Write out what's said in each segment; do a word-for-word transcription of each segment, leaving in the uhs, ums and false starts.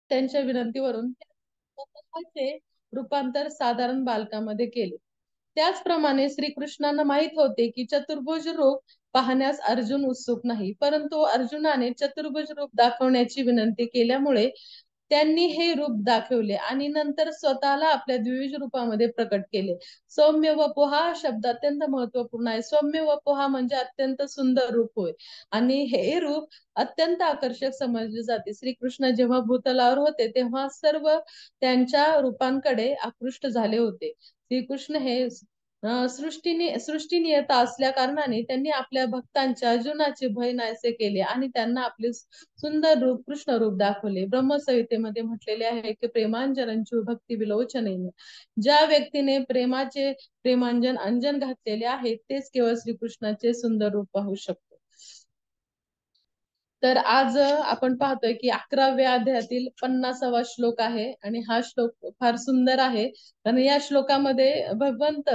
त्यांच्या विनंतीवरून स्वतःचे रूपांतर साधारण बालकामध्ये केले. त्याचप्रमाणे श्रीकृष्णांना माहित होते की चतुर्भुज रूप पाहण्यास अर्जुन उत्सुक नाही, परंतु अर्जुनाने चतुर्भुज रूप दाखवण्याची विनंती केल्यामुळे त्यांनी हे रूप दाखवले आणि नंतर स्वतःला आपल्या द्विज रूपामध्ये प्रकट केले. सौम्य वपु हा शब्द अत्यंत महत्वपूर्ण आहे. सौम्य वपु हा म्हणजे अत्यंत सुंदर रूप होय आणि हे रूप अत्यंत आकर्षक समजले जाते. श्रीकृष्ण जेव्हा भूतलावर होते तेव्हा सर्व त्यांच्या रूपांकडे आकृष्ट झाले होते. श्रीकृष्ण हे सृष्टीने सृष्टीनियता असल्या कारणाने त्यांनी आपल्या भक्तांच्या जीवनाचे भय नाहीसे केले आणि त्यांना आपले सुंदर रूप कृष्ण रूप दाखवले. ब्रह्मसंहितेमध्ये म्हटलेले आहे की प्रेमांजनांची भक्ती विलोचनेन, ज्या व्यक्तीने प्रेमाचे प्रेमांजन अंजन घातलेले आहे तेच केवळ श्रीकृष्णाचे सुंदर रूप पाहू शकतो. तर आज आपण पाहतोय की अकराव्या अध्यायातील पन्नासावा श्लोक आहे आणि हा श्लोक फार सुंदर आहे. कारण या श्लोकामध्ये भगवंत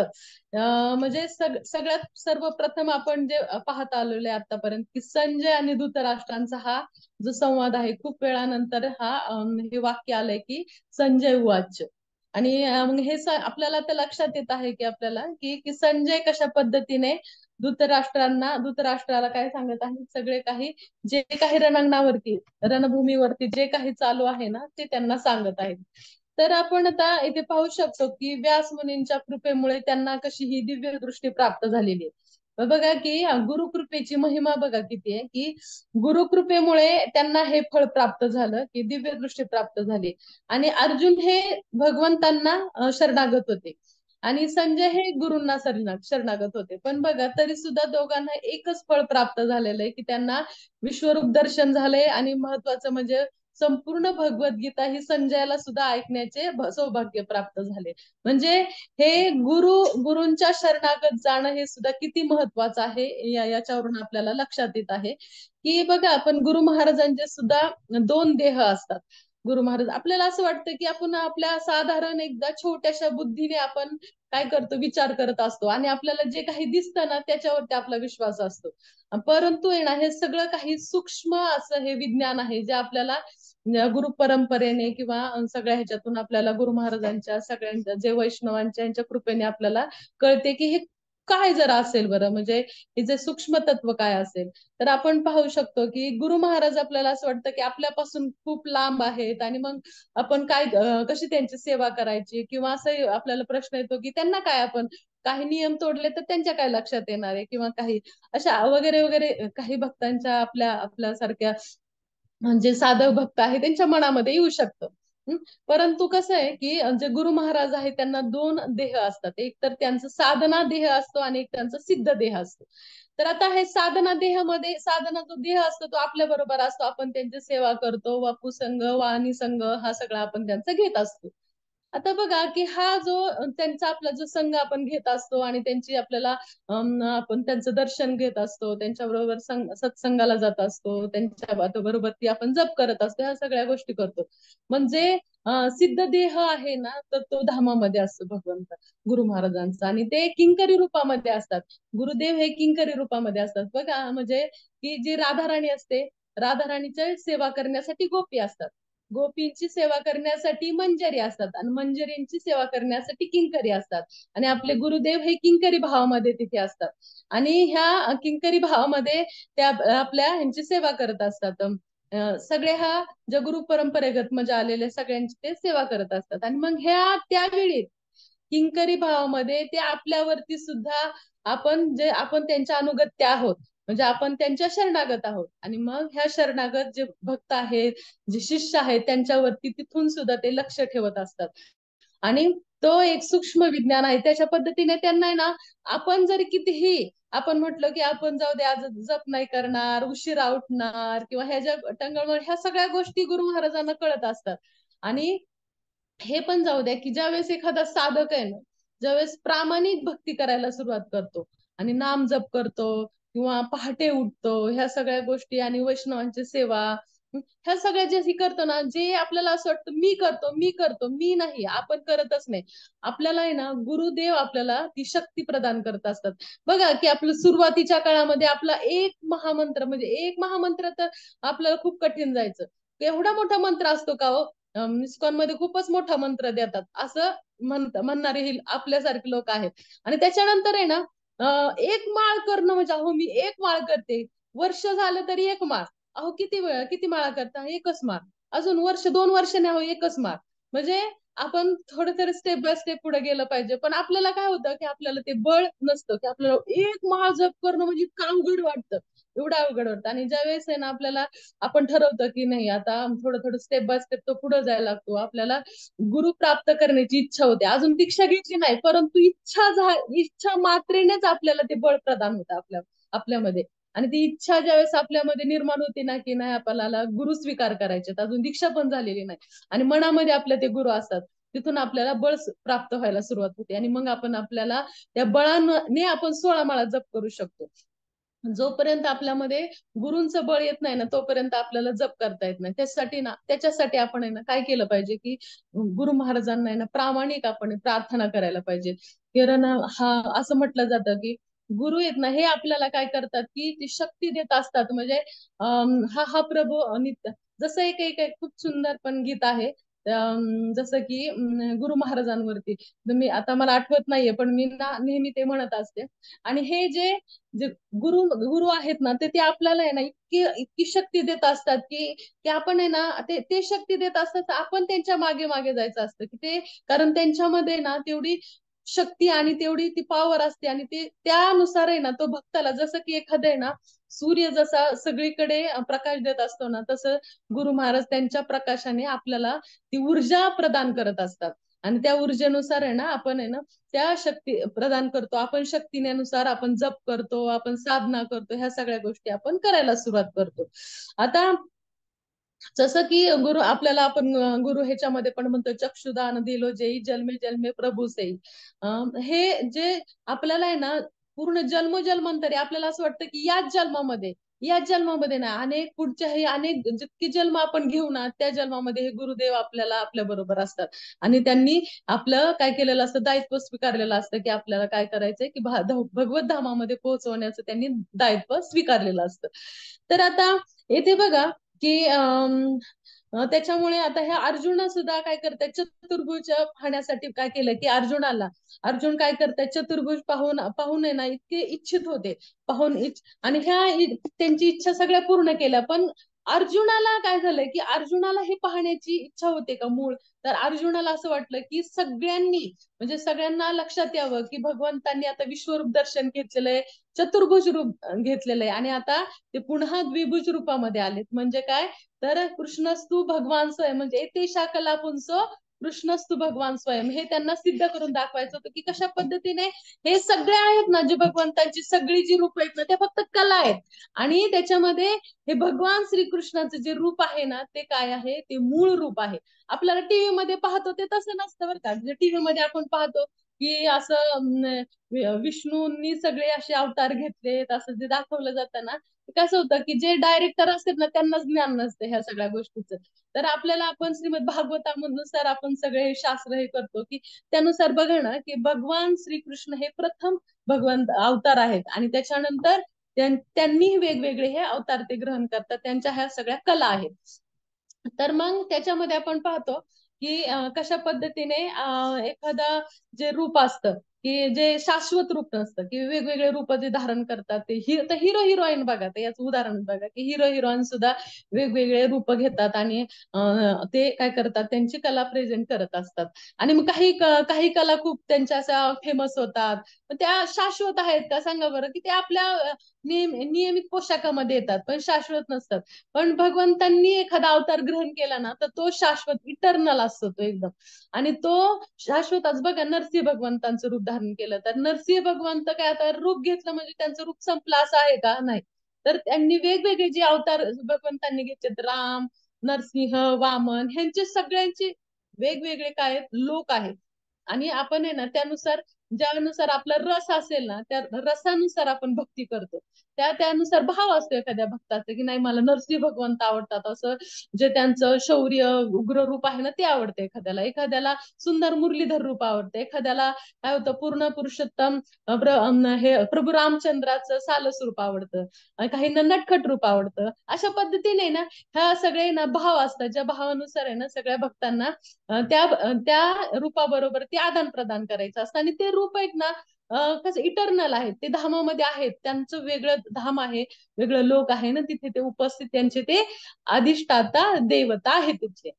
अं म्हणजे सग सगळ्यात सर्वप्रथम आपण जे पाहत आलेलो आहे आतापर्यंत की संजय आणि धृतराष्ट्रांचा हा जो संवाद आहे, खूप वेळानंतर हा हे वाक्य आलंय की संजय उवाच. आणि मग हे आपल्याला तर लक्षात येत आहे की आपल्याला की, की संजय कशा पद्धतीने धृतराष्ट्रांना धृतराष्ट्राला काय सांगत आहे, सगळे काही जे काही रणांगणावरती रणभूमीवरती जे काही चालू आहे ना ते त्यांना सांगत आहेत. तर आपण आता इथे पाहू शकतो की व्यास मुनींच्या कृपेमुळे त्यांना कशी ही दिव्य दृष्टी प्राप्त झालेली आहे. बघा की गुरुकृपेची महिमा बघा किती आहे की गुरुकृपेमुळे त्यांना हे फळ प्राप्त झालं की दिव्य दृष्टी प्राप्त झाली. आणि अर्जुन हे भगवंतांना शरणागत होते आणि संजय हे गुरूंना शरणागत होते. पण बघा तरी सुद्धा दोघांना एकच फळ प्राप्त झालेलं आहे की त्यांना विश्वरूप दर्शन झाले आणि महत्वाचं म्हणजे संपूर्ण भगवद्गीता ही संजयाला सुद्धा ऐकण्याचे सौभाग्य प्राप्त झाले. म्हणजे हे गुरु गुरूंच्या शरणागत जाणं हे सुद्धा किती महत्वाचं आहे या याच्यावरून आपल्याला लक्षात येत आहे की बघा आपण गुरु महाराजांचे सुद्धा दोन देह असतात. गुरु महाराज आपल्याला असं वाटतं की आपण आपल्या साधारण एकदा छोट्याशा बुद्धीने आपण काय करतो विचार करत असतो आणि आपल्याला जे काही दिसतं ना त्याच्यावरती आपला विश्वास असतो. परंतु आहे ना हे सगळं काही सूक्ष्म असं हे विज्ञान आहे जे आपल्याला गुरु परंपरेने किंवा सगळ्या ह्याच्यातून आपल्याला गुरु महाराजांच्या सगळ्यांच्या जे वैष्णवांच्या यांच्या कृपेने आपल्याला कळते की हे काय जरा असेल बरं, म्हणजे हे जे सूक्ष्म तत्व काय असेल. तर आपण पाहू शकतो की गुरु महाराज आपल्याला असं वाटतं की आपल्यापासून खूप लांब आहेत आणि मग आपण काय कशी त्यांची सेवा करायची किंवा असं आपल्याला प्रश्न येतो की त्यांना काय आपण काही नियम तोडले तर त्यांच्या काय लक्षात येणार आहे किंवा काही अशा वगैरे वगैरे काही भक्तांच्या आपल्या आपल्यासारख्या म्हणजे साधक भक्त आहे त्यांच्या मनामध्ये येऊ शकतं. परंतु कसं आहे की जे गुरु महाराज आहे त्यांना दोन देह असतात, एक तर त्यांचा साधना देह असतो आणि एक त्यांचा सिद्ध देह असतो. तर आता हे साधना देहामध्ये साधना जो देह असतो तो आपल्या बरोबर असतो, आपण त्यांची सेवा करतो, वापू संघ वाणी संघ हा सगळा आपण त्यांचा घेत असतो. आता बघा की हा जो त्यांचा आपला जो संघ आपण घेत असतो आणि त्यांची आपल्याला आपण त्यांचं दर्शन घेत असतो, त्यांच्या बरोबर सत्संगाला जात असतो, त्यांच्या बरोबर ती आपण जप करत असतो, ह्या सगळ्या गोष्टी करतो. म्हणजे सिद्ध देह आहे ना तर तो धामामध्ये असतो भगवंत गुरु महाराजांचा आणि ते किंकरी रूपामध्ये असतात. गुरुदेव हे किंकरी रूपामध्ये असतात. बघा म्हणजे की जी राधाराणी असते, राधाराणीची सेवा करण्यासाठी गोपी असतात, गोपींची सेवा करण्यासाठी मंजरी असतात आणि मंजरींची सेवा करण्यासाठी किंकरी असतात आणि आपले गुरुदेव हे किंकरी भावामध्ये तिथे असतात आणि ह्या किंकरी भावामध्ये त्या आपल्या ह्यांची सेवा करत असतात. सगळे हा ज्या गुरु परंपरेगत म्हणजे आलेले सगळ्यांची ते सेवा करत असतात आणि मग ह्या त्यावेळी किंकरी भावामध्ये ते आपल्यावरती सुद्धा आपण जे आपण त्यांच्या अनुगत्य आहोत म्हणजे आपण त्यांच्या शरणागत आहोत आणि मग ह्या शरणागत जे भक्त आहेत, जे शिष्य आहेत त्यांच्यावरती तिथून सुद्धा ते लक्ष ठेवत असतात आणि तो एक सूक्ष्म विज्ञान आहे. त्याच्या पद्धतीने त्यांना आहे ना आपण जरी कितीही आपण म्हटलं की आपण जाऊ दे आज जप नाही करणार, उशिरा उठणार किंवा ह्या ज्या टंगळमळ ह्या सगळ्या गोष्टी गुरु महाराजांना कळत असतात. आणि हे पण जाऊ द्या की ज्यावेळेस एखादा साधक आहे ना ज्यावेळेस प्रामाणिक भक्ती करायला सुरुवात करतो आणि नाम जप करतो किंवा पहाटे उठतो, ह्या सगळ्या गोष्टी आणि वैष्णवांची सेवा ह्या सगळ्या जे करतो ना, जे आपल्याला असं वाटतं मी करतो मी करतो मी नाही, आपण करतच नाही. आपल्याला आहे ना गुरुदेव आपल्याला ती शक्ती प्रदान करत असतात. बघा की आपलं सुरुवातीच्या काळामध्ये आपला एक महामंत्र म्हणजे एक महामंत्र तर आपल्याला खूप कठीण जायचं. एवढा मोठा मंत्र असतो का हो, इस्कॉन मध्ये खूपच मोठा मंत्र देतात असं म्हणत म्हणणारे हे आपल्यासारखे लोक आहेत. आणि त्याच्यानंतर आहे ना अं, एक माळ करणं म्हणजे अहो मी एक माळ करते, वर्ष झालं तरी एक माळ. अहो किती वेळ किती माळा करता, एकच माळ. अजून वर्ष दोन वर्षाने अहो एकच माळ. म्हणजे आपण थोडं तरी स्टेप बाय स्टेप पुढे गेलं पाहिजे. पण आपल्याला काय होतं की आपल्याला ते बळ नसतं की आपल्याला एक माळ जप करणं म्हणजे इतकं अवघड वाटतं, एवढं अवघड वाटतं. आणि ज्या वेळेस आहे ना आपल्याला आपण ठरवतं की नाही आता थोडं थोडं स्टेप बाय स्टेप तो पुढे जायला लागतो, आपल्याला गुरु प्राप्त करण्याची इच्छा होते. अजून दीक्षा घेतली नाही परंतु इच्छा झा इच्छा मात्रेनेच आपल्याला ते बळ प्रदान होतं आपल्या आपल्यामध्ये. आणि ती इच्छा ज्यावेळेस आपल्यामध्ये निर्माण होते ना की नाही आपल्याला गुरु स्वीकार करायचे, अजून दीक्षा पण झालेली नाही आणि मनामध्ये आपल्या ते गुरु असतात, तिथून आपल्याला बळ प्राप्त व्हायला सुरुवात होते. आणि मग आपण आपल्याला त्या बळाने आपण सोळा माळा जप करू शकतो. जोपर्यंत आपल्यामध्ये गुरूंचं बळ येत नाही ना तोपर्यंत आपल्याला जप करता येत नाही. त्यासाठी ना त्याच्यासाठी आपण आहे ना काय केलं पाहिजे की गुरु महाराजांना आहे ना प्रामाणिक आपण प्रार्थना करायला पाहिजे. कारण हा असं म्हटलं जातं की गुरु आहेत ना हे आपल्याला काय करतात की ती शक्ती देत असतात. म्हणजे अं, हा हा प्रभू नित्य जसं एक एक एक खूप सुंदर पण गीत आहे. अं, जसं की अं, गुरु महाराजांवरती मी आता मला आठवत नाहीये पण मी ना नेहमी ते म्हणत असते. आणि हे जे जे गुरु गुरु आहेत ना ते ते आपल्याला आहे ना इतकी इतकी शक्ती देत असतात की की आपण आहे ना ते ते शक्ती देत असतात तर आपण त्यांच्या मागे मागे जायचं असतं की ते, कारण त्यांच्यामध्ये ना तेवढी शक्ती आणि तेवढी ती पॉवर असते. आणि ते त्यानुसार आहे ना तो भक्ताला जसं की एखादं आहे ना सूर्य जसा सगळीकडे प्रकाश देत असतो ना तसं गुरु महाराज त्यांच्या प्रकाशाने आपल्याला ती ऊर्जा प्रदान करत असतात. आणि त्या ऊर्जेनुसार आहे ना आपण आहे ना त्या शक्ती प्रदान करतो, आपण शक्तीनुसार आपण जप करतो, आपण साधना करतो, ह्या सगळ्या गोष्टी आपण करायला सुरुवात करतो. आता जसं की गुरु आपल्याला आपण अं, गुरु ह्याच्यामध्ये पण म्हणतो चक्षुदान दिलो जेई जन्मे जन्मे प्रभू सेई. अं, हे जे आपल्याला आहे ना पूर्ण जन्मोजन्मांतरी आपल्याला असं वाटतं की याच जन्मामध्ये याच जन्मामध्ये ना अनेक पुढच्याही अनेक जितके जन्म आपण घेऊ ना त्या जन्मामध्ये हे गुरुदेव आपल्याला आपल्या बरोबर असतात. आणि त्यांनी आपलं काय केलेलं असतं दायित्व स्वीकारलेलं असतं की आपल्याला काय करायचंय की भा- ध- भगवत धामामध्ये पोहोचवण्याचं त्यांनी दायित्व स्वीकारलेलं असतं. तर आता येथे बघा की अं, अं, त्याच्यामुळे आता ह्या अर्जुना सुद्धा काय करतात चतुर्भुज पाहण्यासाठी काय केलं की अर्जुनाला अर्जुन काय करतात चतुर्भुज पाहून पाहून आहे ना इतके इच्छित होते, पाहून इच्छ आणि ह्या इ- त्यांची इच्छा सगळ्या पूर्ण केल्या. पण अर्जुनाला काय झालंय की अर्जुनाला हे पाहण्याची इच्छा होते का मूळ, तर अर्जुनाला असं वाटलं की सगळ्यांनी म्हणजे सगळ्यांना लक्षात यावं की भगवंतांनी आता विश्वरूप दर्शन घेतलेलं आहे, चतुर्भुज रूप अं, घेतलेलं आहे आणि आता ते पुन्हा द्विभुज रूपामध्ये आलेत. म्हणजे काय, तर कृष्णस्तु भगवान स्वयं म्हणजे ते शाकला पुंसो कृष्णस्तु भगवान स्वयं हे त्यांना सिद्ध करून दाखवायचं होतं की कशा पद्धतीने हे सगळे आहेत ना जे भगवंतांची सगळी जी रूप आहेत ना ते फक्त कला आहेत. आणि त्याच्यामध्ये हे भगवान श्रीकृष्णाचं जे रूप आहे ना ते काय आहे, ते मूळ रूप आहे. आपल्याला टीव्ही मध्ये पाहतो ते तसं नसतं बरं का. म्हणजे टीव्ही मध्ये आपण पाहतो की असं अं, विष्णूंनी सगळे असे अवतार घेतलेत असं जे दाखवलं जातं ना, कसं होतं की जे डायरेक्टर असतात ना त्यांनाच ज्ञान नसतं ह्या सगळ्या गोष्टीचं. तर आपल्याला आपण श्रीमद भागवतानुसार आपण सगळे हे शास्त्र हे करतो की त्यानुसार बघा ना की भगवान श्रीकृष्ण हे प्रथम भगवंत अवतार आहेत आणि त्याच्यानंतर त्यां- त्यांनी वेगवेगळे हे अवतार ते ग्रहण करतात, त्यांच्या ह्या सगळ्या कला आहेत. तर मग त्याच्यामध्ये आपण पाहतो की अं, कशा पद्धतीने अं, एखादा जे रूप असतं की जे शाश्वत रूप नसतं की वेगवेगळे रूप जे धारण करतात ते हि हिरो हिरोईन बघा ते याचं उदाहरण बघा की हिरो हिरोईन सुद्धा वेगवेगळे रूप घेतात आणि अं, ते काय करतात त्यांची कला प्रेझेंट करत असतात. आणि मग काही क- काही कला खूप त्यांच्या अशा फेमस होतात, पण त्या शाश्वत आहेत का सांगा बरं, की ते आपल्या अं, नियम नियमित पोशाखामध्ये येतात पण शाश्वत नसतात. पण भगवंतांनी एखादा अवतार ग्रहण केला ना तर तो शाश्वत इटर्नल असतो तो एकदम. आणि तो शाश्वतच बघा नरसिंह भगवंतांचं रूप धारण केलं तर नरसिंह भगवंत काय आता रूप घेतलं म्हणजे त्यांचं रूप संपलं असं आहे का, नाही. तर त्यांनी वेगवेगळे जे अवतार भगवंतांनी घेतले राम, नरसिंह, वामन ह्यांचे सगळ्यांचे वेगवेगळे काय आहेत, लोक आहेत. आणि आपण आहे ना त्यानुसार ज्यानुसार आपला रस असेल ना त्या रसानुसार आपण भक्ती करतो. त्या त्यानुसार भाव असतो एखाद्या भक्ताचा, की नाही मला नरसिंह भगवंत आवडतात, असं जे त्यांचं शौर्य उग्र रूप आहे ना ते आवडते एखाद्याला. एखाद्याला सुंदर मुरलीधर रूप आवडते, एखाद्याला काय होतं पूर्ण पुरुषोत्तम अ, प्र- अम, हे प्रभू रामचंद्राचं सालस रूप आवडतं, आणि काहींना नटखट रूप आवडतं. अशा पद्धतीने ना ह्या सगळे ना भाव असतात, ज्या भावानुसार आहे ना सगळ्या भक्तांना अ, त्या अ, त्या रूपाबरोबर ते आदान प्रदान करायचं असतं. आणि ते रूप आहेत ना अ, कसं इटर्नल आहेत, ते धामामध्ये आहेत, त्यांचं वेगळं धाम आहे, वेगळं लोक आहे ना तिथे ते उपस्थित, त्यांचे ते अधिष्ठाता देवता आहे तिथले.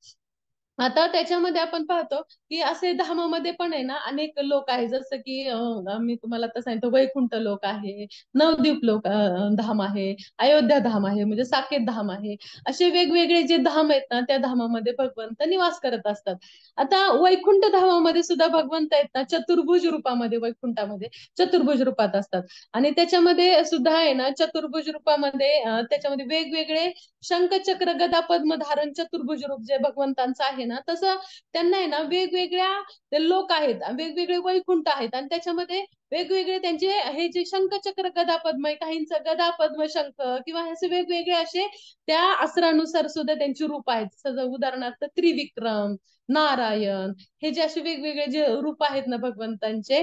आता त्याच्यामध्ये आपण पाहतो की असे धामामध्ये पण आहे ना अनेक लोक आहेत, जसं की अं, मी तुम्हाला आता सांगतो वैकुंठ लोक आहे, नवद्वीप लोक अं, धाम आहे, अयोध्या धाम आहे, म्हणजे साकेत धाम आहे. असे वेगवेगळे जे धाम आहेत ना त्या धामामध्ये भगवंत निवास करत असतात. आता वैकुंठ धामामध्ये सुद्धा भगवंत आहेत ना चतुर्भुज रूपामध्ये, वैकुंठामध्ये चतुर्भुज रूपात असतात. आणि त्याच्यामध्ये सुद्धा आहे ना चतुर्भुज रूपामध्ये अं, त्याच्यामध्ये वेगवेगळे शंख चक्र गदा पद्म धारण चतुर्भुज रूप जे भगवंतांचं आहे ना, तसं त्यांना आहे ना वेगवेगळ्या ते लोक आहेत, वेगवेगळे वैकुंठ आहेत, आणि त्याच्यामध्ये वेगवेगळे त्यांचे हे जे शंख चक्र गदा पद्म आहे, काहींचं गदा पद्म शंख किंवा असे वेगवेगळे असे त्या अस्त्रानुसार सुद्धा त्यांची रूप आहेत. सज- उदाहरणार्थ त्रिविक्रम, नारायण, हे जे असे वेगवेगळे जे रूप आहेत ना भगवंतांचे,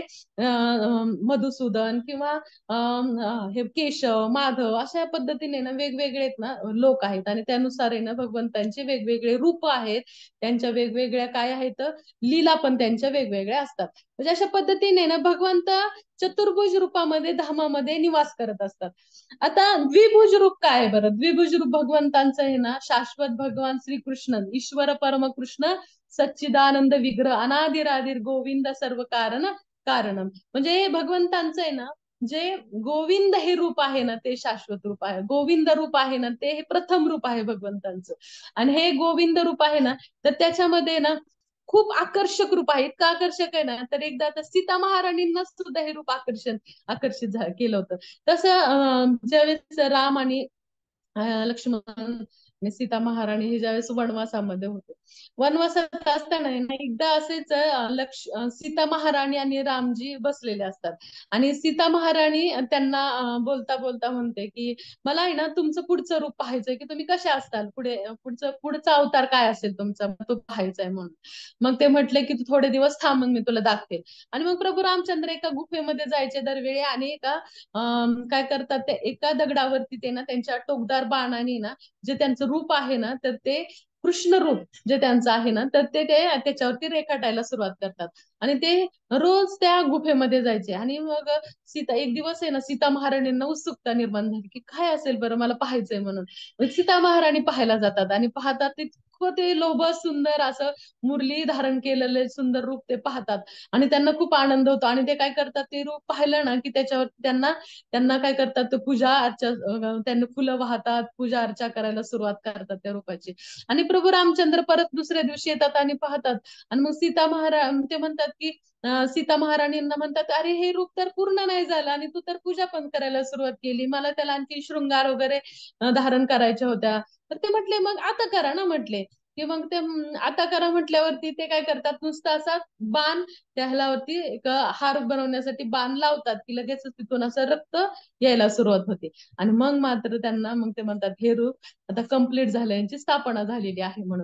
अं, मधुसूदन किंवा अं, अं, हे केशव माधव, अशा पद्धतीने ना वेगवेगळे आहेत ना लोक आहेत, आणि त्यानुसार आहे ना भगवंतांचे वेगवेगळे रूप आहेत, त्यांच्या वेगवेगळ्या काय आहेत लीला पण त्यांच्या वेगवेगळ्या असतात. म्हणजे अशा पद्धतीने ना भगवंत चतुर्भुज रूपामध्ये धामामध्ये निवास करत असतात. आता द्विभुज रूप काय आहे बरं? द्विभुज रूप भगवंतांचं आहे ना शाश्वत भगवान श्रीकृष्ण, ईश्वर परमकृष्ण सच्चिदानंद विग्रह अनादिरादिर गोविंद सर्व कारण कारणम. म्हणजे भगवंतांचं आहे ना जे गोविंद हे रूप आहे ना ते शाश्वत रूप आहे, गोविंद रूप आहे ना ते हे प्रथम रूप आहे भगवंतांचं. आणि हे गोविंद रूप आहे ना तर त्याच्यामध्ये ना खूप आकर्षक रूप आहे. इतकं आकर्षक आहे ना तर एकदा आता सीता महाराणींना सुद्धा हे रूप आकर्षण आकर्षित झा- केलं होतं. तसं अं, ज्यावेळेस राम आणि अं, लक्ष्मण आणि सीता महाराणी हे ज्यावेळेस वनवासामध्ये होते, वनवासात असताना आहे ना एकदा असेच अं, लक्ष अं, सीता महाराणी आणि रामजी बसलेले असतात. आणि सीता महाराणी त्यांना अं, बोलता बोलता म्हणते की मला आहे ना तुमचं पुढचं रूप पाहायचंय, की तुम्ही कशा असताल पुढे, पुढचं पुढचा अवतार काय असेल तुमचा, तो पाहायचाय म्हणून. मग ते म्हटले की तू थोडे दिवस थांब, मग मी तुला दाखते. आणि मग प्रभू रामचंद्र एका गुफेमध्ये जायचे दरवेळी, आणि एका अं, काय करतात ते एका दगडावरती ते ना त्यांच्या टोकदार बाणाने ना जे त्यांचं रूप आहे ना तर ते कृष्ण रूप जे त्यांचं आहे ना तर ते ते त्याच्यावरती रेखाटायला सुरुवात करतात. आणि ते रोज त्या गुफेमध्ये जायचे. आणि मग सीता एक दिवस आहे ना सीता महाराणींना उत्सुकता निर्माण झाली की काय असेल बरं, मला पाहायचंय म्हणून. मग सीता महाराणी पाहायला जातात आणि पाहतात ते इतकं ते लोभस सुंदर असं मुरली धारण केलेले सुंदर रूप ते पाहतात. आणि त्यांना खूप आनंद होतो, आणि ते काय करतात ते रूप पाहिलं ना की त्याच्यावर त्यांना त्यांना काय करतात ते पूजा अर्चा अं, त्यांना फुलं वाहतात, पूजा अर्चा करायला सुरुवात करतात त्या रूपाची. आणि प्रभू रामचंद्र परत दुसऱ्या दिवशी येतात आणि पाहतात. आणि मग सीता महारा ते म्हणतात की अं, सीता महाराणींना म्हणतात अरे हे रूप तर पूर्ण नाही झालं, आणि तू तर पूजा पण करायला सुरुवात केली, मला त्याला आणखी शृंगार वगैरे अं, धारण करायच्या होत्या. तर ते म्हटले मग आता करा ना म्हटले. की मग ते हम्म, आता करा म्हटल्यावरती ते काय करतात नुसतं असा बाण त्या ह्यालावरती एक हार बनवण्यासाठी बाण लावतात की लगेच तिथून असं रक्त यायला सुरुवात होते. आणि मग मात्र त्यांना मग ते म्हणतात हे रूप आता कंप्लीट झालं, यांची स्थापना झालेली आहे म्हणून.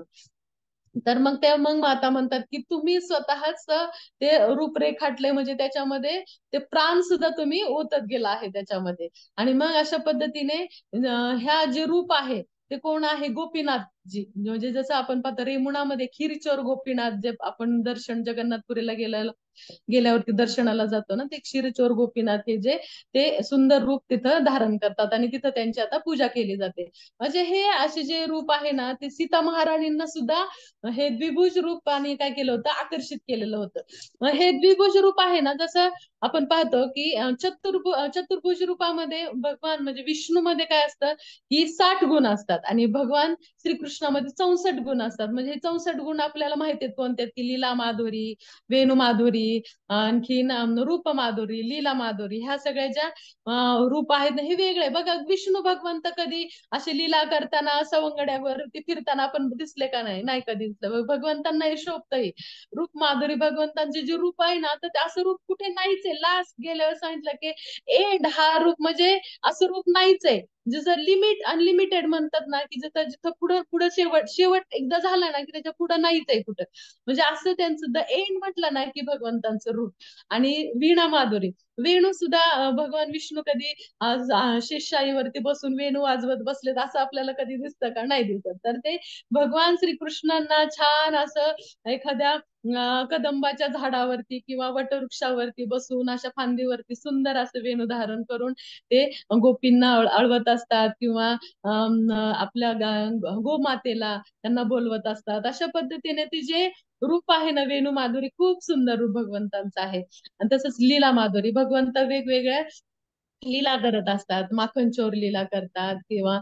तर मग त्या मग माता म्हणतात की तुम्ही स्वतःच ते रूप रेखाटले, म्हणजे त्याच्यामध्ये ते प्राण सुद्धा तुम्ही ओतत गेला आहे त्याच्यामध्ये. आणि मग अशा पद्धतीने अं, ह्या जे रूप आहे ते कोण आहे, गोपीनाथजी. म्हणजे जसं आपण पाहतो रेमुणामध्ये खीरचोर गोपीनाथ जे आपण दर्शन जगन्नाथपुरीला गेलेलं गेल्यावरती दर्शनाला जातो ना ते क्षीरचोर गोपीनाथ हे जे ते सुंदर रूप तिथं धारण करतात, आणि तिथं त्यांची आता पूजा केली जाते. म्हणजे हे असे जे रूप आहे ना ते सीता महाराणींना सुद्धा हे द्विभुज रूपाने काय केलं होतं, आकर्षित केलेलं होतं. मग हे द्विभुज रूप आहे ना जसं आपण पाहतो की अं, चतुर्भु अं, चतुर्भुज रूपामध्ये भगवान म्हणजे विष्णूमध्ये काय असतं की साठ गुण असतात, आणि भगवान श्रीकृष्ण श्रीकृष्णामध्ये चौसष्ट गुण असतात. म्हणजे हे चौसष्ट गुण आपल्याला माहिती आहेत कोणते, की लीला माधुरी, वेणू माधुरी, आणखीन अं, रूप माधुरी, लीला माधुरी, ह्या सगळ्या ज्या अं, रूप आहेत ना, हे वेगळे बघा. विष्णू भगवंत कधी असे लीला करताना सवंगड्यावरती फिरताना आपण दिसले का? नाही, नाही कधी दिसलं. भगवंतांना हे शोभतही. रूप माधुरी भगवंतांचे जे रूप आहे ना, तर ते असं रूप कुठे नाहीच आहे. लास्ट गेल्यावर सांगितलं की एंड हा रूप म्हणजे असं रूप नाहीच आहे. जसं लिमिट अनलिमिटेड म्हणतात ना, की जिथं जिथं पुढं पुढं शेवट शेवट एकदा झाला ना, की त्याच्या पुढं नाहीच आहे कुठं. म्हणजे असं त्यांचं द एंड म्हटलं ना, की भगवंतांचं रूप. आणि वीणा माधुरी, वेणू सुद्धा अं, भगवान विष्णू कधी आज अं, शेषशाहीवरती बसून वेणू वाजवत बसलेत असं आपल्याला कधी दिसतं का? नाही दिसत. तर ते भगवान श्रीकृष्णांना छान असं एखाद्या अं, कदंबाच्या झाडावरती किंवा वटवृक्षावरती बसून अशा फांदीवरती सुंदर असं वेणू धारण करून ते गोपींना आळ- आळवत असतात, किंवा अं, आपल्या गा- गोमातेला त्यांना बोलवत असतात. अशा पद्धतीने ती जे रूप आहे ना, वेणू माधुरी खूप सुंदर रूप भगवंतांचं आहे. आणि तसंच लीला माधुरी, भगवंत वेगवेगळ्या लीला करत असतात. माखन चोर लीला करतात, किंवा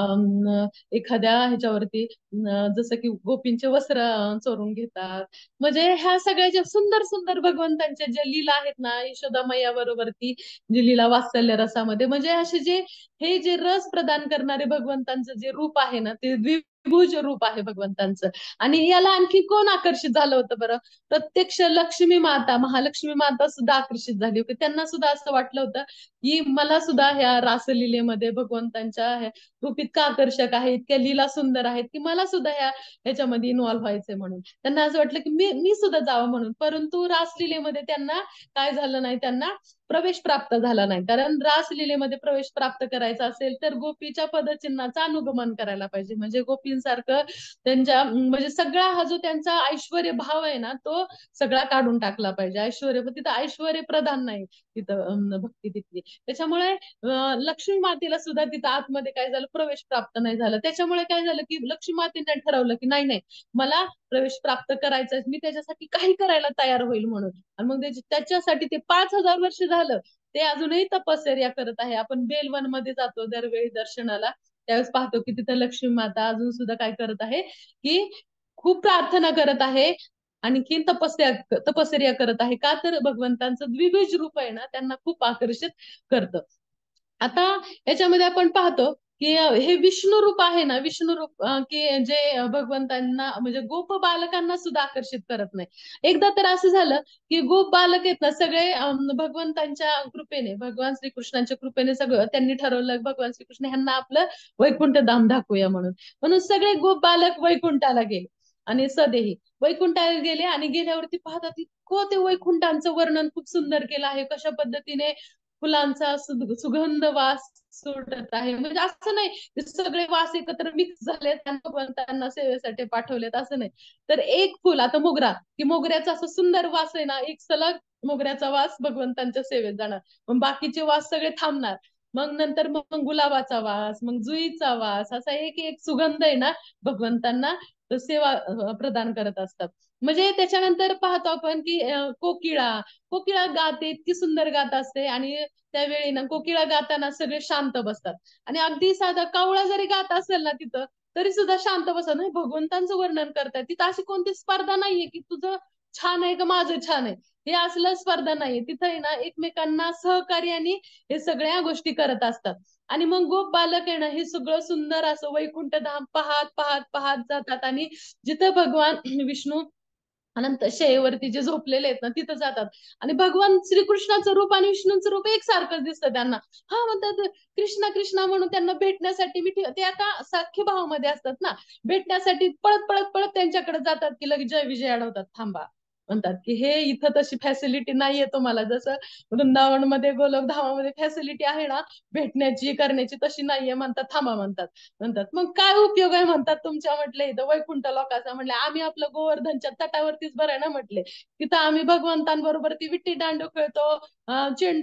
अम, एखाद्या ह्याच्यावरती अं, जसं की गोपींचे वस्त्र अं, चोरून घेतात. म्हणजे ह्या सगळ्या ज्या सुंदर सुंदर भगवंतांच्या ज्या लीला आहेत ना, यशोदा मैया बरोबरती जी लीला वात्सल्य रसामध्ये, म्हणजे असे जे हे जे रस प्रदान करणारे भगवंतांचं जे रूप आहे ना, ते द्विभुज रूप आहे भगवंतांचं. आणि याला आणखी कोण आकर्षित झालं होतं बरं? प्रत्यक्ष लक्ष्मी माता, महालक्ष्मी माता सुद्धा आकर्षित झाली होती. त्यांना सुद्धा असं वाटलं होतं की मला सुद्धा ह्या रासलीलेमध्ये भगवंतांच्या ह्या रूप इतका आकर्षक आहे, इतक्या लीला सुंदर आहेत, की मला सुद्धा ह्या ह्याच्यामध्ये इन्व्हॉल्व्ह व्हायचंय म्हणून. त्यांना असं वाटलं की मी मी सुद्धा जावं म्हणून. परंतु रासलीलेमध्ये त्यांना काय झालं नाही, त्यांना प्रवेश प्राप्त झाला नाही. कारण रासलीलेमध्ये प्रवेश प्राप्त करायचा असेल तर गोपीच्या पदचिन्हाचं अनुगमन करायला पाहिजे. म्हणजे गोपींसारखं त्यांच्या अं, म्हणजे सगळा हा जो त्यांचा ऐश्वर्य भाव आहे ना, तो सगळा काढून टाकला पाहिजे. ऐश्वर्य, पण तिथं ऐश्वर्य प्रधान नाही तिथं अं, भक्ती तिथली. त्याच्यामुळे अं, लक्ष्मी मातेला सुद्धा तिथं आतमध्ये काय झालं, प्रवेश प्राप्त नाही झाला. त्याच्यामुळे काय झालं की लक्ष्मी मातेने ठरवलं की नाही नाही, मला प्रवेश प्राप्त करायचा, मी त्याच्यासाठी काही करायला तयार होईल म्हणून. आणि मग त्याची- त्याच्यासाठी ते पाच हजार वर्ष झालं ते अजूनही तपश्चर्या करत आहे. आपण बेलवन मध्ये जातो दरवेळी दर्शनाला, त्यावेळेस पाहतो की तिथं लक्ष्मी माता अजून सुद्धा काय करत आहे, की खूप प्रार्थना करत आहे. आणखीन तपस्या तपश्चर्या करत आहे. का? तर भगवंतांचं द्विभुज रूप आहे ना, त्यांना खूप आकर्षित करतं. आता याच्यामध्ये आपण पाहतो की अ, हे विष्णू रूप आहे ना, विष्णू रूप अ, की जे अ, भगवंतांना म्हणजे गोप बालकांना सुद्धा आकर्षित करत नाही. एकदा तर असं झालं की गोप बालक आहेत ना सगळे, अम, भगवंतांच्या कृपेने, भगवान श्रीकृष्णांच्या कृपेने सगळं त्यांनी ठरवलं भगवान श्रीकृष्ण ह्यांना आपलं वैकुंठ धाम दाखवूया म्हणून. म्हणून सगळे गोप बालक वैकुंठाला गेले. आणि सदेही वैकुंठाला गेले, आणि गेल्यावरती पाहतात इतकं ते वैकुंठांचं वर्णन खूप सुंदर केलं आहे. कशा पद्धतीने फुलांचा सु- सुगंध वास सुटत आहे. म्हणजे असं नाही की सगळे वास एकत्र मिक्स झाले त्यांना भगवंतांना सेवेसाठी पाठवलेत, असं नाही. तर एक फुल, आता मोगरा, की मोगऱ्याचा असं सुंदर वास आहे ना, एक सलग मोगऱ्याचा वास भगवंतांच्या सेवेत जाणार. मग बाकीचे वास सगळे थांबणार. मग नंतर मग गुलाबाचा वास, मग जुईचा वास, असा एक एक सुगंध आहे ना भगवंतांना सेवा अ, प्रदान करत असतात. म्हणजे त्याच्यानंतर पाहतो आपण की अ, कोकिळा कोकिळा गाते, इतकी सुंदर गात असते. आणि त्यावेळी ना कोकिळा गाताना सगळे शांत बसतात. आणि अगदी साधा कावळा जरी गात असेल ना तिथं, तरी सुद्धा शांत बसतात. नाही, भगवंतांचं वर्णन करतात तिथं. अशी कोणती स्पर्धा नाहीये की तुझं छान आहे का माझं छान आहे, हे असलं स्पर्धा नाहीये तिथं. आहे ना, एकमेकांना सहकार्याने हे सगळ्या गोष्टी करत असतात. आणि मग गोप बालक आहे ना, हे सगळं सुंदर असं वैकुंठ धाम पाहत पाहत पाहत जातात. आणि जिथं भगवान विष्णू अनंत शयेवरती जे झोपलेले आहेत ना, तिथं जातात. आणि भगवान श्रीकृष्णाचं रूप आणि विष्णूंचं रूप एकसारखंच दिसतं त्यांना. हा, म्हणतात कृष्णा कृष्णा म्हणून त्यांना भेटण्यासाठी मी ठेव- ते आता सख्य भावामध्ये असतात ना, भेटण्यासाठी पळत पळत पळत त्यांच्याकडे जातात, की लगेच जय विजय अडवतात. थांबा, म्हणतात की हे इथं तशी फॅसिलिटी नाहीये तुम्हाला, जसं वृंदावनमध्ये गोलोकधामामध्ये फॅसिलिटी आहे ना भेटण्याची करण्याची, तशी नाहीये म्हणतात. थांबा म्हणतात. म्हणतात मग काय उपयोग आहे म्हणतात तुमच्या, म्हटले इथं वैकुंठ लोकांचा. म्हटले आम्ही आपलं गोवर्धनच्या तटावरतीच बरं आहे ना, म्हटले तिथं आम्ही भगवंतांबरोबर ती विट्टी दांडू खेळतो, अं, चेंडू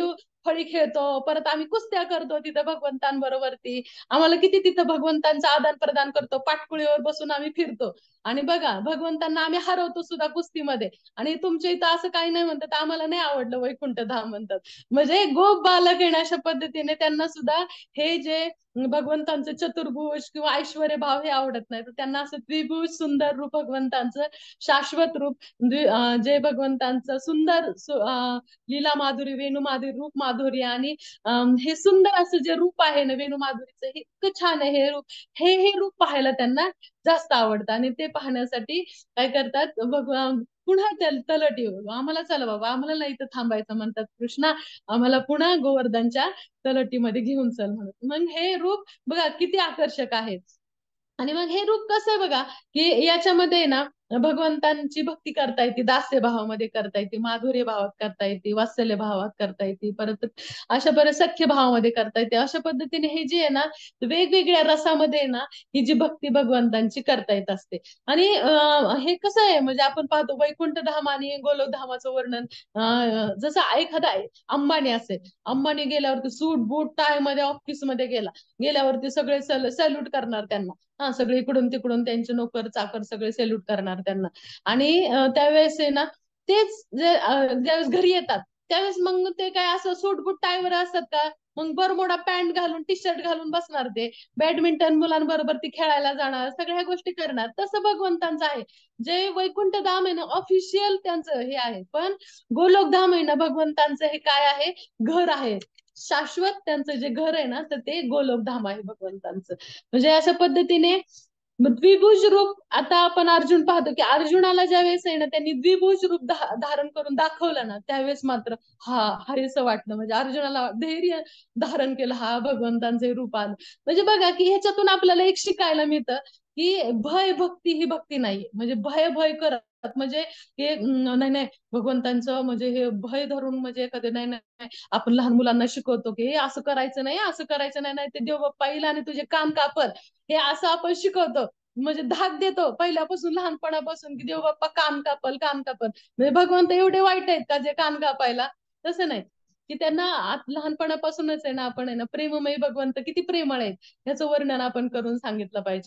फळी खेळतो, परत आम्ही कुस्त्या करतो तिथं भगवंतांबरोबरती. आम्हाला किती तिथं भगवंतांचं आदान प्रदान करतो, पाटकुळीवर बसून आम्ही फिरतो. आणि बघा भगवंतांना आम्ही हरवतो सुद्धा कुस्तीमध्ये. आणि तुमच्या इथं असं काही नाही म्हणतात, आम्हाला नाही आवडलं वैकुंठ धाम म्हणतात. म्हणजे गोप बालक आहे ना, अशा पद्धतीने त्यांना सुद्धा हे जे भगवंतांचं चतुर्भुज किंवा ऐश्वर्य भाव हे आवडत नाही. तर त्यांना असं द्विभुज सुंदर रूप भगवंतांचं, शाश्वत रूप, द्वि- अं, जे भगवंतांचं सुंदर सु- अं, लीला माधुरी, वेणू माधुरी, रूप माधुरी आणि अं, हे सुंदर असं जे रूप आहे ना वेणू माधुरीचं, हे इतकं छान आहे हे रूप. हे हे रूप पाहायला त्यांना जास्त आवडतं आणि ते पाहण्यासाठी काय करतात, भगवान पुन्हा त्या तलटी, आम्हाला चला बाबा, आम्हाला नाही इथं थांबायचं म्हणतात कृष्णा, आम्हाला पुन्हा गोवर्धनच्या तलटीमध्ये घेऊन चल म्हणून. मग हे रूप बघा किती आकर्षक आहे. आणि मग हे रूप कसं आहे बघा, की याच्यामध्ये आहे ना भगवंतांची भक्ती करता येते, दास्य भावामध्ये करता येते, माधुर्य भावात करता येते, वात्सल्य भावात करता येते, परत अशा बऱ्याच सख्य भावामध्ये करता येते. अशा पद्धतीने हे जे आहे ना वेगवेगळ्या रसामध्ये आहे ना ही जी भक्ती भगवंतांची करता येत असते. आणि अं, हे कसं आहे म्हणजे आपण पाहतो वैकुंठ धाम आणि गोलोक धामाचं वर्णन, अं, जसं एखादा अंबानी असेल, अंबानी गेल्यावरती सूट बूट टाय मध्ये ऑफिस मध्ये गेला, गेल्यावरती सगळे सॅल्यूट करणार त्यांना. हा, सगळे इकडून तिकडून त्यांचे नोकर चाकर सगळे सॅल्यूट करणार त्यांना. आणि अं, त्यावेळेस आहे ना तेच जे अं, ज्यावेळेस घरी येतात त्यावेळेस मग ते काय असं सूट बूट टायवर असतात का, मग बरमोडा पॅन्ट घालून टी शर्ट घालून बसणार ते, बॅडमिंटन मुलांबरोबर ती खेळायला जाणार, सगळ्या गोष्टी करणार. तसं भगवंतांचं आहे. जे वैकुंठ धाम आहे ना ऑफिशियल त्यांचं हे आहे, पण गोलोक धाम आहे ना भगवंतांचं हे काय आहे, घर आहे. शाश्वत त्यांचं जे घर आहे ना तर ते गोलोक धाम आहे भगवंतांचं. म्हणजे अशा पद्धतीने द्विभुज रूप, आता आपण अर्जुन पाहतो की अर्जुनाला ज्या वेळेस आहे ना त्यांनी द्विभुज रूप धा- धारण करून दाखवलं ना त्यावेळेस मात्र हा हरीसं वाटलं. म्हणजे अर्जुनाला धैर्य धारण केलं, हा भगवंतांचे रूप आलं. म्हणजे बघा की ह्याच्यातून आपल्याला एक शिकायला मिळतं की भय भक्ती ही भक्ती नाहीये. म्हणजे भय भय करत म्हणजे हे अं, नाही नाही भगवंतांचं म्हणजे हे भय धरून म्हणजे एखादे नाही नाही, आपण लहान मुलांना शिकवतो की हे असं करायचं नाही, असं करायचं नाही, नाही ते देव बाप्पा येईल आणि तुझे कान कापल, हे असं आपण शिकवतो. म्हणजे धाक देतो पहिल्यापासून लहानपणापासून की देव बाप्पा कान कापल कान कापल. म्हणजे भगवंत एवढे वाईट आहेत का जे कान कापायला? तसं नाही. की त्यांना आत- लहानपणापासूनच आहे ना आपण आहे ना प्रेममयी भगवंत किती प्रेमळ आहेत ह्याचं वर्णन आपण करून सांगितलं पाहिजे.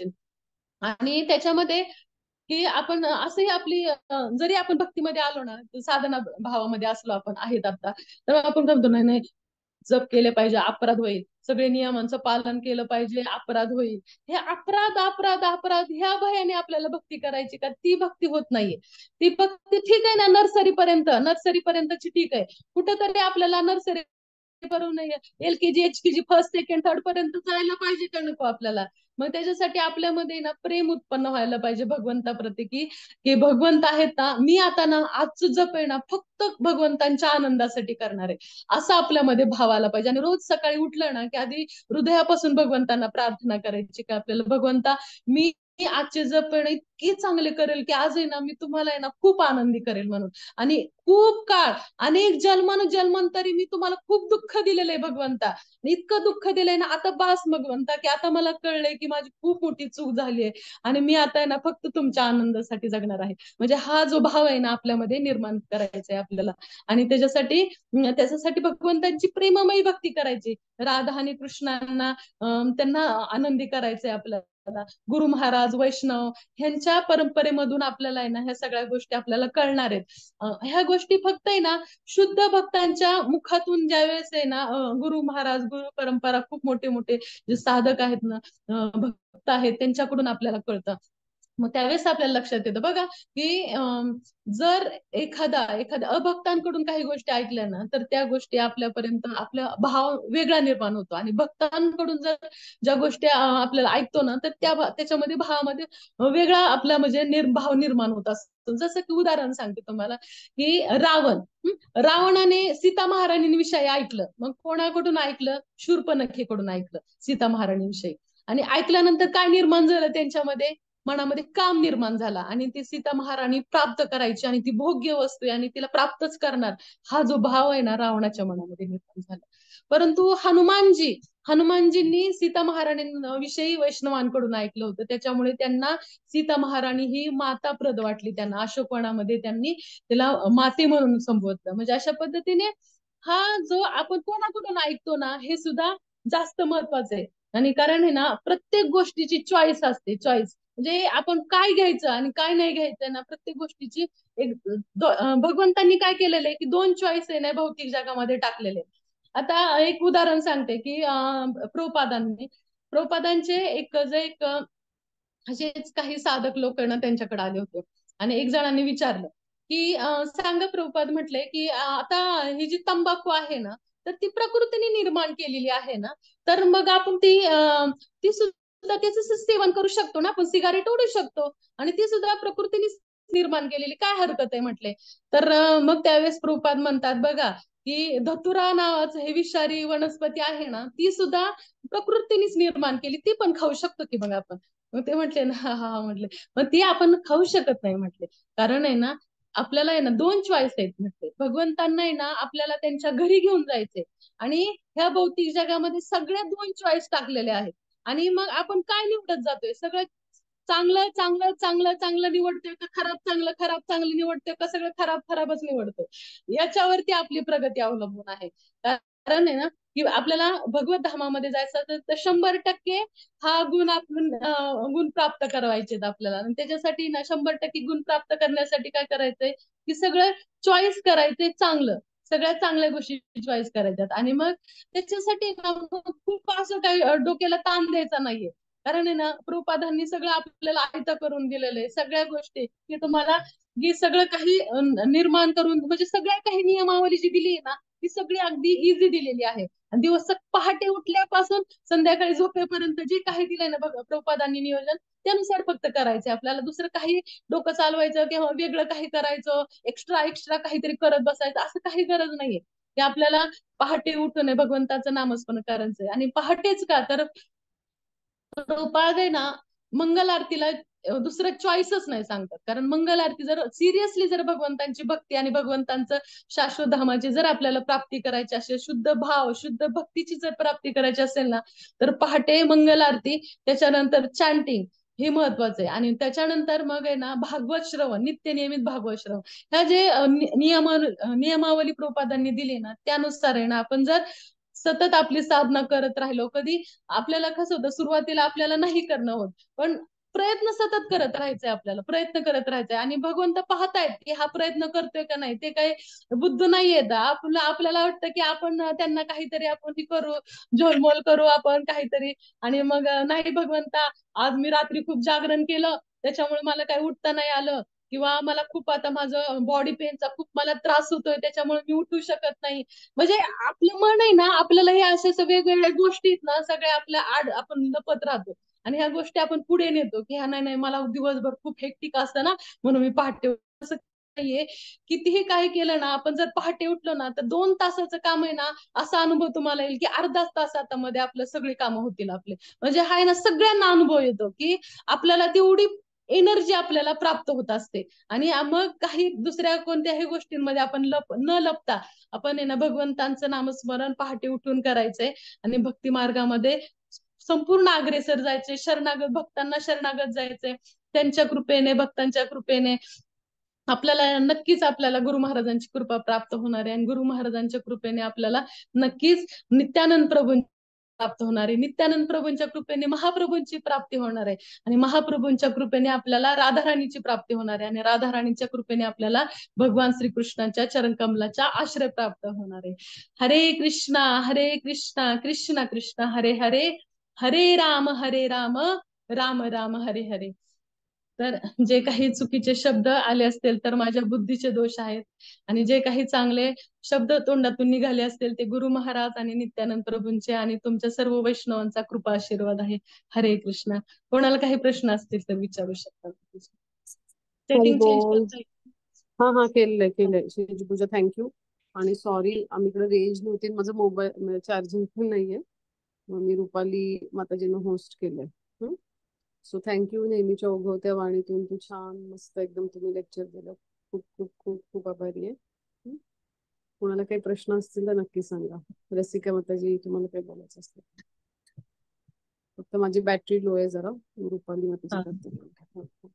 आणि त्याच्यामध्ये की आपण असंही आपली अं, जरी आपण भक्तीमध्ये आलो ना, साधना भावामध्ये असलो आपण आहेत आता, तर आपण म्हणतो नाही नाही जप केले पाहिजे, अपराध होईल, सगळे नियमांचं पालन केलं पाहिजे, अपराध होईल. हे अपराध अपराध अपराध ह्या भयाने आपल्याला भक्ती करायची का? ती भक्ती होत नाहीये. ती भक्ती ठीक आहे ना नर्सरी पर्यंत, नर्सरी पर्यंतची ठीक आहे. कुठेतरी आपल्याला नर्सरी बरोबर नाही, L K G H K G first second third पर्यंत जायला पाहिजे का नको आपल्याला? मग त्याच्यासाठी आपल्यामध्ये ना प्रेम उत्पन्न व्हायला पाहिजे भगवंताप्रती, की की भगवंत आहेत ना, मी आता ना आजचं जप आहे ना फक्त भगवंतांच्या आनंदासाठी करणार आहे, असं आपल्यामध्ये भाव आला पाहिजे. आणि रोज सकाळी उठलं ना की आधी हृदयापासून भगवंतांना प्रार्थना करायची की आपल्याला भगवंता मी आजचे जप आहे ना इतके चांगले करेल की आज आहे ना मी तुम्हाला आहे ना खूप आनंदी करेल म्हणून. आणि खूप काळ, अनेक जन्मानुजन्मांतरी मी तुम्हाला खूप दुःख दिलेलं आहे भगवंता, इतकं दुःख दिलंय ना आता बास भगवंता, की आता मला कळलंय की माझी खूप मोठी चूक झाली आहे आणि मी आता आहे ना फक्त तुमच्या आनंदासाठी जगणार आहे. म्हणजे हा जो भाव आहे ना आपल्यामध्ये निर्माण करायचा आहे आपल्याला. आणि त्याच्यासाठी अं, त्याच्यासाठी भगवंतांची प्रेममयी भक्ती करायची, राधा आणि कृष्णांना अं, त्यांना आनंदी करायचंय आपल्याला. गुरु महाराज वैष्णव ह्यांच्या परंपरेमधून आपल्याला आहे ना ह्या सगळ्या गोष्टी आपल्याला कळणार आहेत. अं, ह्या गोष्टी फक्त आहे ना शुद्ध भक्तांच्या मुखातून ज्यावेळेस आहे ना अं, गुरु महाराज गुरु परंपरा खूप मोठे मोठे जे साधक आहेत ना, अं, भक्त आहेत त्यांच्याकडून आपल्याला कळतं. मग त्यावेळेस आपल्याला लक्षात येतं बघा की अं, जर एखादा एखाद्या अभक्तांकडून काही गोष्टी ऐकल्या ना तर त्या गोष्टी आपल्यापर्यंत आपला भाव वेगळा निर्माण होतो. आणि भक्तांकडून जर ज्या गोष्टी अं, आपल्याला ऐकतो ना तर त्या भा- त्याच्यामध्ये भावामध्ये वेगळा आपला म्हणजे निर भाव निर्माण होत असतो. जसं की उदाहरण सांगते तुम्हाला की रावण, हं? रावणाने सीता महाराणींविषयी ऐकलं, मग कोणाकडून ऐकलं? शूर्पणखेकडून ऐकलं सीता महाराणींविषयी. आणि ऐकल्यानंतर काय निर्माण झालं त्यांच्यामध्ये? मनामध्ये काम निर्माण झाला आणि ती सीता महाराणी प्राप्त करायची आणि ती भोग्य वस्तू आहे आणि तिला प्राप्तच करणार, हा जो भाव आहे ना रावणाच्या मनामध्ये निर्माण झाला. परंतु हनुमानजी हनुमानजींनी सीता महाराणींविषयी वैष्णवांकडून ऐकलं होतं, त्याच्यामुळे त्यांना सीता महाराणी ही माताप्रद वाटली. त्यांना अशोकवनामध्ये त्यांनी तिला माते म्हणून संबोधलं. म्हणजे अशा पद्धतीने हा जो आपण कोणाकडून ऐकतो ना हे सुद्धा जास्त महत्वाचं आहे. आणि कारण आहे ना प्रत्येक गोष्टीची चॉईस असते, चॉईस म्हणजे आपण काय घ्यायचं आणि काय नाही घ्यायचं ना प्रत्येक गोष्टीची एक दो- अं, भगवंतांनी काय केलेलं आहे की दोन चॉईस आहे ना भौतिक जगामध्ये टाकलेले आहे. आता एक उदाहरण सांगते की अं, प्रभुपादांनी प्रभुपादांचे एक जे एक असेच काही साधक लोक ना त्यांच्याकडे आले होते. आणि एक जणांनी विचारलं की अं, सांगा प्रभुपाद म्हटले की अं, आता ही जी तंबाखू आहे ना तर ती प्रकृतीने निर्माण केलेली आहे ना, तर मग आपण ती अं, ती सुद्धा त्याचं सेवन करू शकतो ना, आपण सिगारेट ओढू शकतो आणि ती सुद्धा प्रकृतीने निर्माण केलेली, काय हरकत आहे म्हटले. तर अं, मग त्यावेळेस प्रभुपाद म्हणतात बघा की धतुरा नावाचं हे विषारी वनस्पती आहे ना ती सुद्धा प्रकृतीनेच निर्माण केली, ती पण खाऊ शकतो की मग आपण. मग ते म्हटले ना हा हा हा म्हटले मग ती आपण खाऊ शकत नाही म्हटले. कारण आहे ना आपल्याला आहे ना दोन चॉईस आहेत म्हटले. भगवंतांना आहे ना आपल्याला त्यांच्या घरी घेऊन जायचे आणि ह्या भौतिक जगामध्ये सगळ्या दोन चॉईस टाकलेले आहेत. आणि मग आपण काय निवडत जातोय, सगळं चांगलं चांगलं चांगलं चांगलं निवडतोय का खराब चांगलं खराब चांगलं निवडतोय का सगळं खराब खराबच निवडतोय, याच्यावरती आपली प्रगती अवलंबून आहे. कारण आहे ना की आपल्याला भगवत धामामध्ये जायचं असेल तर शंभर टक्के हा गुण आपण अं, गुण प्राप्त करायचे आपल्याला. आणि त्याच्यासाठी ना शंभर टक्के गुण प्राप्त करण्यासाठी काय करायचंय की सगळं चॉईस करायचंय चांगलं, सगळ्यात चांगल्या गोष्टी चॉईस करायच्यात. आणि मग त्याच्यासाठी ना मग खूप असं काही अं, डोक्याला ताण द्यायचा नाहीये. कारण आहे ना प्रभुपादांनी सगळं आपल्याला आयतं करून दिलेलं आहे, सगळ्या गोष्टी की तुम्हाला जी सगळं काही अं, निर्माण करून म्हणजे सगळ्या काही नियमावली जी दिली आहे ना ती सगळी अगदी इझी दिलेली आहे. आणि दिवस पहाटे उठल्यापासून संध्याकाळी झोपेपर्यंत जे काही दिलंय ना बघा प्रभुपादांनी नियोजन त्यानुसार फक्त करायचंय आपल्याला, दुसरं काही डोकं चालवायचं किंवा वेगळं काही करायचं एक्स्ट्रा एक्स्ट्रा काहीतरी करत बसायचं असं काही गरज नाहीये. ते आपल्याला पहाटे उठून भगवंताचं नामस्मरण करायचंय. आणि पहाटेच का तर प्रभुपाद आहे ना मंगल आरतीला अं, दुसरं चॉईसच नाही सांगतात. कारण मंगल आरती जर सिरियसली जर भगवंतांची भक्ती आणि भगवंतांचं शाश्वत धामाची जर आपल्याला प्राप्ती करायची असेल, शुद्ध भाव शुद्ध भक्तीची जर प्राप्ती करायची असेल ना तर पहाटे मंगल आरती, त्याच्यानंतर चॅन्टिंग हे महत्वाचं आहे. आणि त्याच्यानंतर मग आहे ना भागवत श्रवण, नित्य नियमित भागवत श्रवण. ह्या जे अं, नि- नियम नियमावली प्रभुपादांनी दिली ना त्यानुसार आहे ना आपण जर सतत आपली साधना करत राहिलो, कधी आपल्याला कसं होतं सुरुवातीला आपल्याला नाही करणं होत, पण प्रयत्न सतत करत राहायचंय, आपल्याला प्रयत्न करत राहायचंय. आणि भगवंत पाहतायत की हा प्रयत्न करतोय का नाही, ते काही बुद्ध नाहीयेत आपलं. आपल्याला वाटतं की आपण त्यांना काहीतरी आपण हे करू, झोलमोल करू आपण काहीतरी. आणि मग नाही भगवंता आज मी रात्री खूप जागरण केलं त्याच्यामुळे मला काही उठता नाही आलं, किंवा मला खूप आता माझं बॉडी पेनचा खूप मला त्रास होतोय त्याच्यामुळे मी उठू शकत नाही. म्हणजे आपलं मन आहे ना आपल्याला हे अशा अशा वेगवेगळ्या गोष्टी आहेत ना सगळ्या आपल्या आड आपण लपत राहतो. आणि ह्या गोष्टी आपण पुढे नेतो की हा नाही नाही मला दिवसभर खूप हेक्टिक असतं ना म्हणून मी पहाटे उठते. असं नाहीये. कितीही काय केलं ना आपण जर पहाटे उठलो ना तर दोन तासाचं काम आहे ना असा अनुभव तुम्हाला येईल की अर्धा तासामध्ये आपलं सगळी कामं होतील आपले. म्हणजे हा आहे ना सगळ्यांना अनुभव येतो की आपल्याला तेवढी एनर्जी आपल्याला प्राप्त होत असते. आणि मग काही दुसऱ्या कोणत्याही गोष्टींमध्ये आपण लप न लपता आपण आहे ना भगवंतांचं नामस्मरण पहाटे उठून करायचंय. आणि भक्ती मार्गामध्ये संपूर्ण अग्रेसर जायचे, शरणागत भक्तांना शरणागत जायचंय. त्यांच्या कृपेने भक्तांच्या कृपेने आपल्याला नक्कीच आपल्याला गुरु महाराजांची कृपा प्राप्त होणार आहे. आणि गुरु महाराजांच्या कृपेने आपल्याला नक्कीच नित्यानंद प्रभू प्राप्त होणार आहे. नित्यानंद प्रभूंच्या कृपेने महाप्रभूंची प्राप्ती होणार आहे. आणि महाप्रभूंच्या कृपेने आपल्याला राधाराणीची प्राप्ती होणार आहे. आणि राधाराणीच्या कृपेने आपल्याला भगवान श्रीकृष्णाच्या चरणकमलाच्या आश्रय प्राप्त होणार आहे. हरे कृष्णा हरे कृष्णा कृष्ण कृष्ण हरे हरे, हरे राम हरे राम राम राम हरे हरे. तर जे काही चुकीचे शब्द आले असतील तर माझ्या बुद्धीचे दोष आहेत. आणि जे काही चांगले शब्द तोंडातून निघाले असतील ते गुरु महाराज आणि नित्यानंद प्रभूंचे आणि तुमच्या सर्व वैष्णवांचा कृपा आशीर्वाद आहे. हरे कृष्णा. कोणाला काही प्रश्न असतील तर विचारू शकतात. हरी सेटिंग चेंज बोल. करता हा हा केलंय केलंय श्रीजी पूजा, थँक्यू. आणि सॉरी आम्हीकडे रेंज नव्हती, माझं मोबाईल चार्जिंग पण नाहीये. मग मी रुपाली माताजीनं होस्ट केलंय. So thank you. नेहमीच्या ओघवत्या वाणीतून तू छान मस्त एकदम तुम्ही लेक्चर दिलं. खूप खूप खूप खूप आभारी आहे. हं? कोणाला काही प्रश्न असतील तर नक्की सांगा. रसिका माताजी तुम्हाला काही बोलायचं असतं? फक्त माझी बॅटरी लो आहे जरा. रुपाली माताजी हा. करते.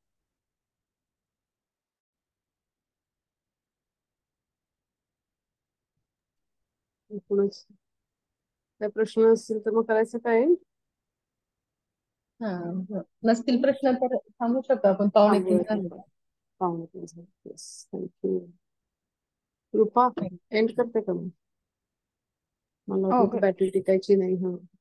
एकूणच काय प्रश्न असतील तर मग करायचं काय? हा हा. नसतील प्रश्न तर सांगू शकतो आपण, पावणे तीन थांबूयात झाले. आपण. पाहुणे तीन झाले. Yes, thank you. कृपा एंड करते का मग? मला हो वाटलं तू कर. बॅटरी टिकायची नाही. हा